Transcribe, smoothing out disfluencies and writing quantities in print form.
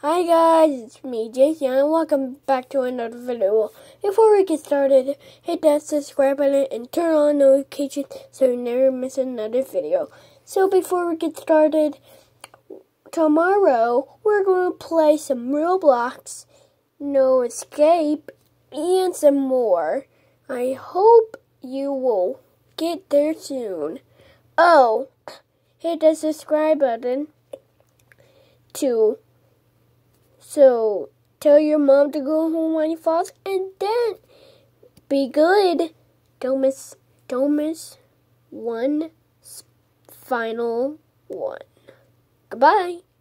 Hi guys, it's me, Jason, and welcome back to another video. Before we get started, hit that subscribe button and turn on notifications so you never miss another video. So before we get started, tomorrow we're going to play some Roblox, No Escape, and some more. I hope you will get there soon. Oh, hit the subscribe button So tell your mom to go home when you fall, and then be good. Don't miss one final one. Goodbye.